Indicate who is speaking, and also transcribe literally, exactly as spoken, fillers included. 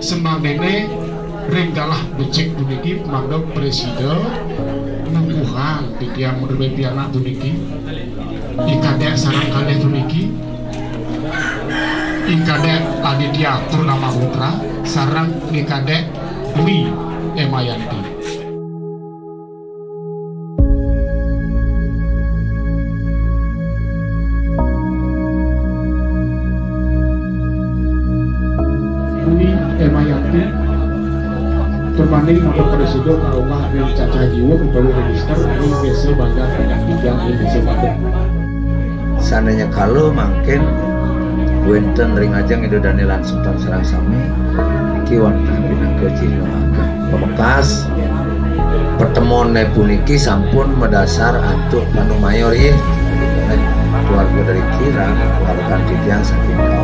Speaker 1: semangene ringgalah becek puniki mangga presiden nungguhan di tiang berbeda puniki ikadek sarang kadek puniki ikadek Aditya Purnama Putra sarang ikadek Dwi Emayanti. Dwi Emayanti terbanding untuk presiden Allah dan caca jiwa kembali register ini biasa banyak dengan bidang ini biasa banyak.
Speaker 2: Seandainya kalau makin wenten ring ajang itu danilan sultan serang sami iki wonten bina kecil agak pemekas pertemuan puniki sampun mendasar antuk panu mayor ya keluarga dari kira keluarga tiang saking